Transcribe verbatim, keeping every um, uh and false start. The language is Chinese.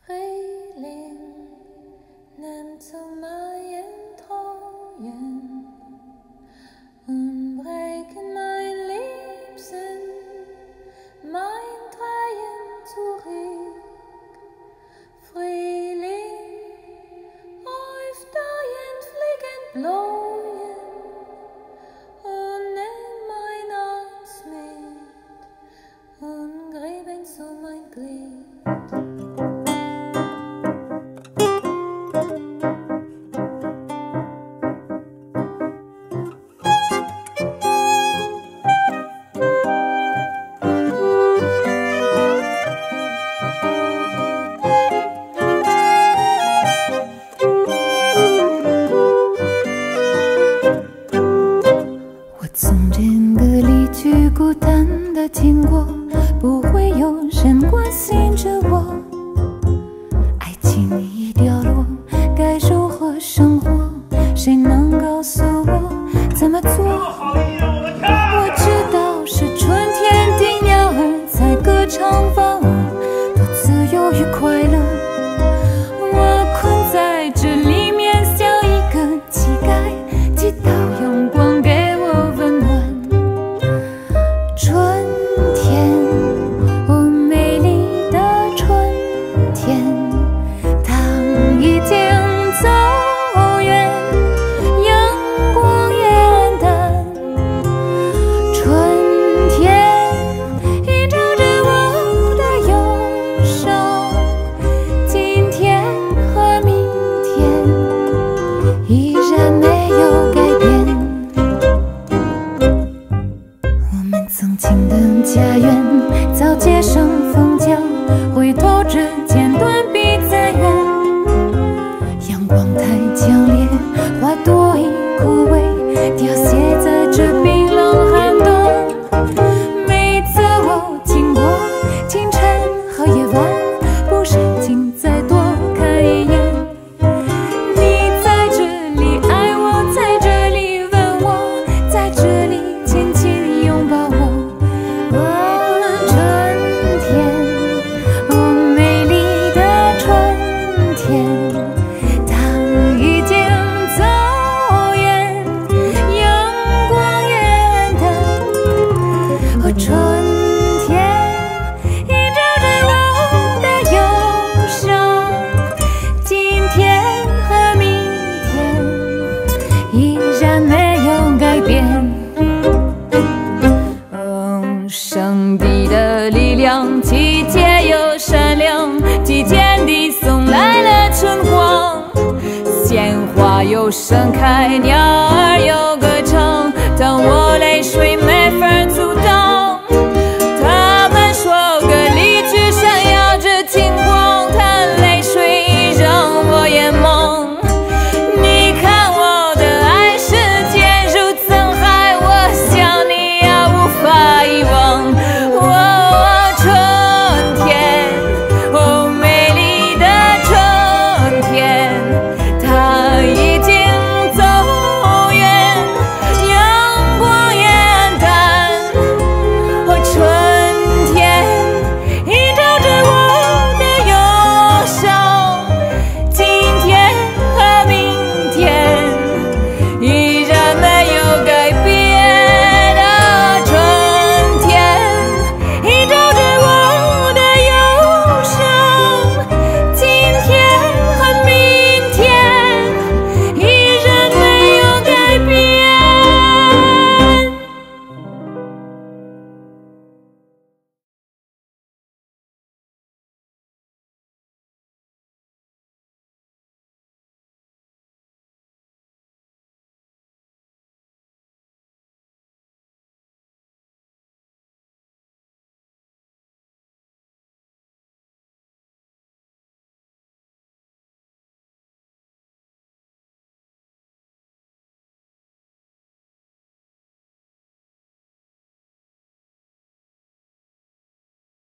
Friling nimmt zu meinen Treuen und brechen mein Liebsten, mein Dreien zurück. Friling auf dein fliegend Bläuen und nimm mein Herz mit und gräben zu mein Glied.孤单的经过，不会有人关心着我。爱情一掉落，该如何生活？谁能告诉我怎么做？我知道是春天的鸟儿在歌唱放舞，多自由与快乐。我困在这里面，像一个乞丐，直到阳光给我温暖。春天，哦，美丽的春天，当已经走远，阳光也暗淡。春天映照着我的忧伤，今天和明天依然没有改变。曾经的家园早结成风角，回头之间断壁再远。阳光太强烈，花朵已枯萎，凋谢在这冰冷寒冬。每次我经过清晨和夜晚，不忍心再多看一眼。你在这里爱我，在这里吻我，在这里紧紧拥抱我。上帝的力量，季节又善良，季节地送来了春光，鲜花又盛开，鸟儿又歌唱，当我泪水没